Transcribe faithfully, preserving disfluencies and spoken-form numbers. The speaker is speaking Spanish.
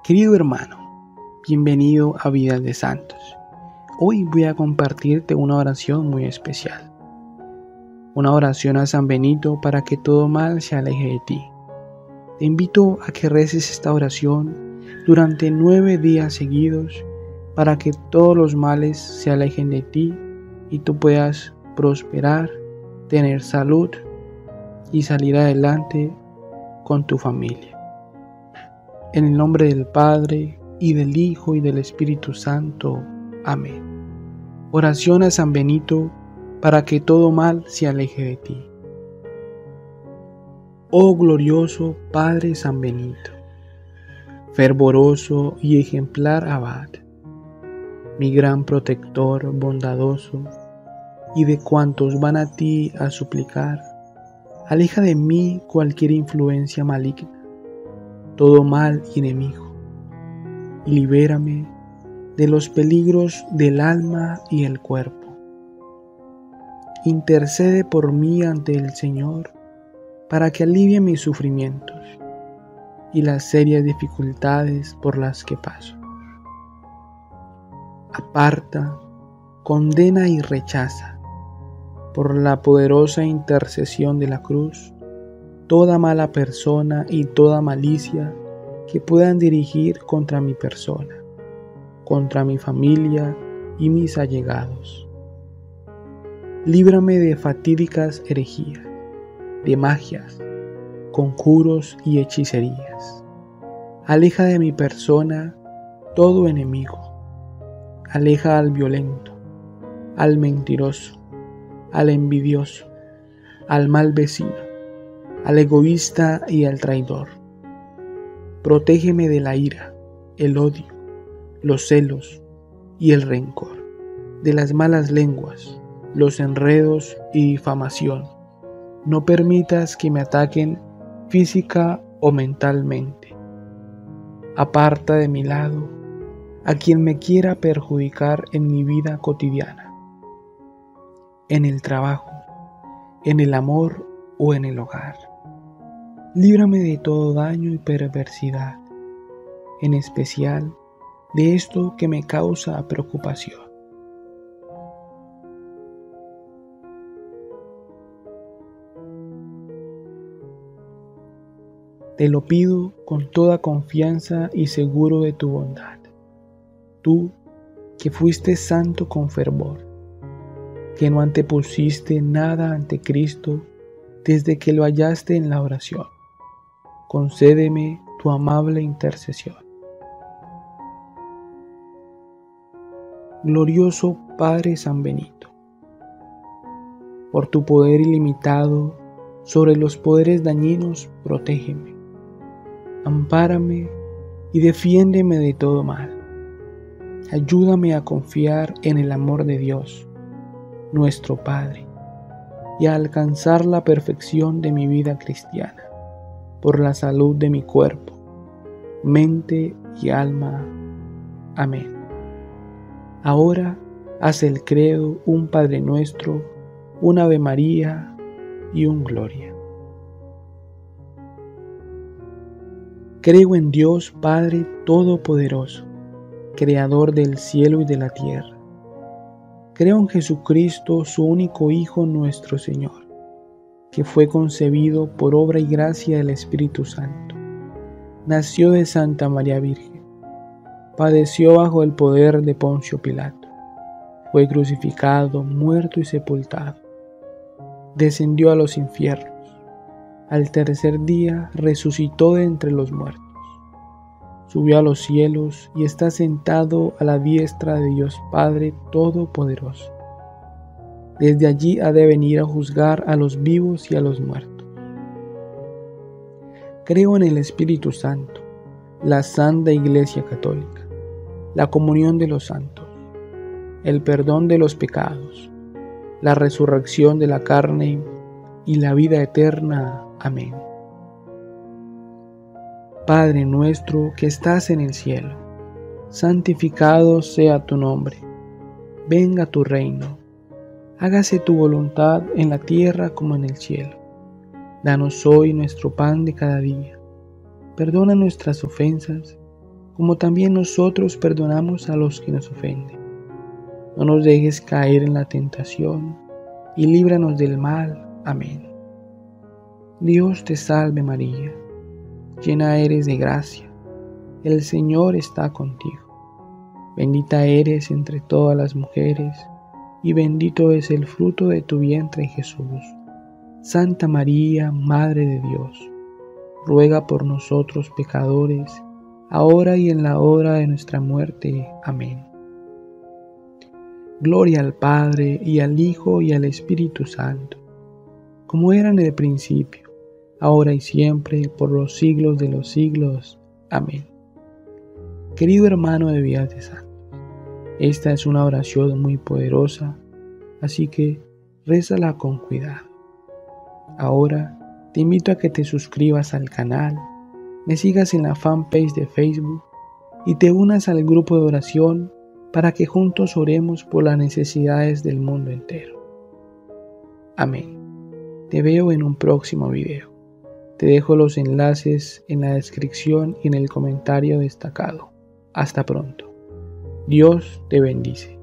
Querido hermano, bienvenido a Vida de Santos. Hoy voy a compartirte una oración muy especial. Una oración a San Benito para que todo mal se aleje de ti. Te invito a que reces esta oración durante nueve días seguidos para que todos los males se alejen de ti y tú puedas prosperar, tener salud y salir adelante con tu familia. En el nombre del Padre, y del Hijo, y del Espíritu Santo. Amén. Oración a San Benito para que todo mal se aleje de ti. Oh glorioso Padre San Benito, fervoroso y ejemplar abad, mi gran protector bondadoso, y de cuantos van a ti a suplicar, aleja de mí cualquier influencia maligna, todo mal y enemigo, y libérame de los peligros del alma y el cuerpo. Intercede por mí ante el Señor para que alivie mis sufrimientos y las serias dificultades por las que paso. Aparta, condena y rechaza, por la poderosa intercesión de la cruz, toda mala persona y toda malicia que puedan dirigir contra mi persona, contra mi familia y mis allegados. Líbrame de fatídicas herejías, de magias, conjuros y hechicerías. Aleja de mi persona todo enemigo. Aleja al violento, al mentiroso, al envidioso, al mal vecino, al egoísta y al traidor. Protégeme de la ira, el odio, los celos y el rencor, de las malas lenguas, los enredos y difamación. No permitas que me ataquen física o mentalmente. Aparta de mi lado a quien me quiera perjudicar en mi vida cotidiana, en el trabajo, en el amor o en el hogar. Líbrame de todo daño y perversidad, en especial de esto que me causa preocupación. Te lo pido con toda confianza y seguro de tu bondad. Tú, que fuiste santo con fervor, que no antepusiste nada ante Cristo desde que lo hallaste en la oración. Concédeme tu amable intercesión. Glorioso Padre San Benito, por tu poder ilimitado sobre los poderes dañinos, protégeme, ampárame y defiéndeme de todo mal. Ayúdame a confiar en el amor de Dios, nuestro Padre, y a alcanzar la perfección de mi vida cristiana, por la salud de mi cuerpo, mente y alma. Amén. Ahora haz el credo, un Padre Nuestro, un Ave María y un Gloria. Creo en Dios Padre Todopoderoso, Creador del cielo y de la tierra. Creo en Jesucristo, su único Hijo, nuestro Señor, que fue concebido por obra y gracia del Espíritu Santo. Nació de Santa María Virgen. Padeció bajo el poder de Poncio Pilato. Fue crucificado, muerto y sepultado. Descendió a los infiernos. Al tercer día resucitó de entre los muertos. Subió a los cielos y está sentado a la diestra de Dios Padre Todopoderoso. Desde allí ha de venir a juzgar a los vivos y a los muertos. Creo en el Espíritu Santo, la Santa Iglesia Católica, la comunión de los santos, el perdón de los pecados, la resurrección de la carne y la vida eterna. Amén. Padre nuestro que estás en el cielo, santificado sea tu nombre. Venga tu reino. Hágase tu voluntad en la tierra como en el cielo. Danos hoy nuestro pan de cada día. Perdona nuestras ofensas, como también nosotros perdonamos a los que nos ofenden. No nos dejes caer en la tentación, y líbranos del mal. Amén. Dios te salve María, llena eres de gracia, el Señor está contigo. Bendita eres entre todas las mujeres, y bendito es el fruto de tu vientre Jesús. Santa María, Madre de Dios, ruega por nosotros pecadores, ahora y en la hora de nuestra muerte. Amén. Gloria al Padre, y al Hijo, y al Espíritu Santo, como era en el principio, ahora y siempre, y por los siglos de los siglos. Amén. Querido hermano de Vidas de Santos, esta es una oración muy poderosa, así que rézala con cuidado. Ahora te invito a que te suscribas al canal, me sigas en la fanpage de Facebook y te unas al grupo de oración para que juntos oremos por las necesidades del mundo entero. Amén. Te veo en un próximo video. Te dejo los enlaces en la descripción y en el comentario destacado. Hasta pronto. Dios te bendice.